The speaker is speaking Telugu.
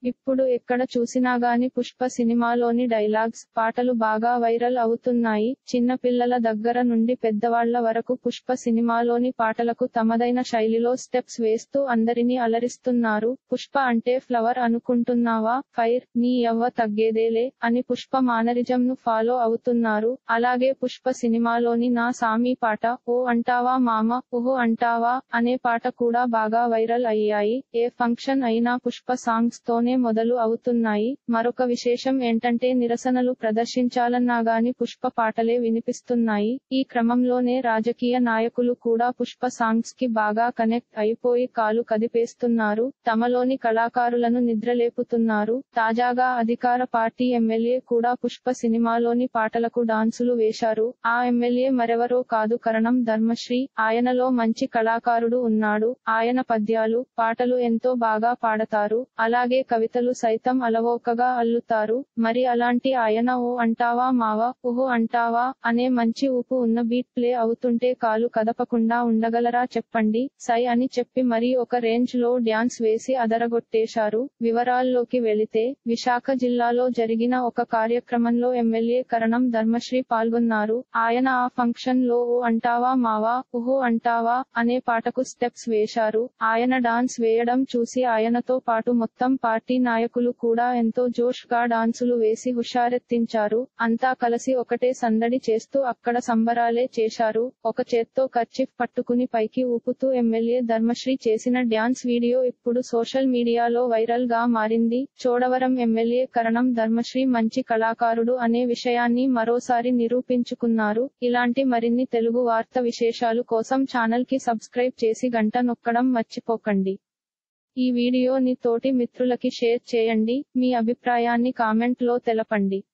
ఇప్పుడు ఎక్కడ చూసినా గాని పుష్ప సినిమాలోని డైలాగ్స్, పాటలు బాగా వైరల్ అవుతున్నాయి. చిన్న పిల్లల దగ్గర నుండి పెద్దవాళ్ల వరకు పుష్ప సినిమాలోని పాటలకు తమదైన శైలిలో స్టెప్స్ వేస్తూ అందరినీ అలరిస్తున్నారు. పుష్ప అంటే ఫ్లవర్ అనుకుంటున్నావా, ఫైర్, నీ యవ్వ తగ్గేదేలే అని పుష్ప మానరిజం ను ఫాలో అవుతున్నారు. అలాగే పుష్ప సినిమాలోని నా సామి పాట, ఓ అంటావా మామ, ఓహో అంటావా అనే పాట కూడా బాగా వైరల్ అయ్యాయి. ఏ ఫంక్షన్ అయినా పుష్ప సాంగ్స్ తోనే మొదలు అవుతున్నాయి. మరొక విశేషం ఏంటంటే నిరసనలు ప్రదర్శించాలన్నా గాని పుష్ప పాటలే వినిపిస్తున్నాయి. ఈ క్రమంలోనే రాజకీయ నాయకులు కూడా పుష్ప సాంగ్స్ కి బాగా కనెక్ట్ అయిపోయి కాలు కదిపేస్తున్నారు. తమలోని కళాకారులను నిద్రలేపుతున్నారు. తాజాగా అధికార పార్టీ ఎమ్మెల్యే కూడా పుష్ప సినిమాలోని పాటలకు డాన్సులు వేశారు. ఆ ఎమ్మెల్యే మరెవరో కాదు, కరణం ధర్మశ్రీ. ఆయనలో మంచి కళాకారుడు ఉన్నాడు. ఆయన పద్యాలు, పాటలు ఎంతో బాగా పాడతారు. అలాగే కవితలు సైతం అలవోకగా అల్లుతారు. మరి అలాంటి ఆయన ఓ అంటావా మావా, ఓహో అంటావా అనే మంచి ఊపు ఉన్న బీట్ ప్లే అవుతుంటే కాలు కదపకుండా ఉండగలరా చెప్పండి. సై అని చెప్పి మరీ ఒక రేంజ్ లో డ్యాన్స్ వేసి అదరగొట్టేశారు. వివరాల్లోకి వెళితే, విశాఖ జిల్లాలో జరిగిన ఒక కార్యక్రమంలో ఎమ్మెల్యే కరణం ధర్మశ్రీ పాల్గొన్నారు. ఆయన ఆ ఫంక్షన్ లో ఓ అంటావా మావా, ఓహో అంటావా అనే పాటకు స్టెప్స్ వేశారు. ఆయన డాన్స్ వేయడం చూసి ఆయనతో పాటు మొత్తం పార్టీ నాయకులు కూడా ఎంతో జోష్ గా డాన్సులు వేసి హుషారెత్తించారు. అంతా కలిసి ఒకటే సందడి చేస్తూ అక్కడ సంబరాలే చేశారు. ఒక చేత్తో కర్చీఫ్ పట్టుకుని పైకి ఊపుతూ ఎమ్మెల్యే ధర్మశ్రీ చేసిన డ్యాన్స్ వీడియో ఇప్పుడు సోషల్ మీడియాలో వైరల్ గా మారింది. చోడవరం ఎమ్మెల్యే కరణం ధర్మశ్రీ మంచి కళాకారుడు అనే విషయాన్ని మరోసారి నిరూపించుకున్నారు. ఇలాంటి మరిన్ని తెలుగు వార్త విశేషాలు కోసం ఛానల్ కి సబ్స్క్రైబ్ చేసి గంట నొక్కడం మర్చిపోకండి. ఈ వీడియోని తోటి మిత్రులకి షేర్ చేయండి. మీ అభిప్రాయాన్ని కామెంట్ లో తెలపండి.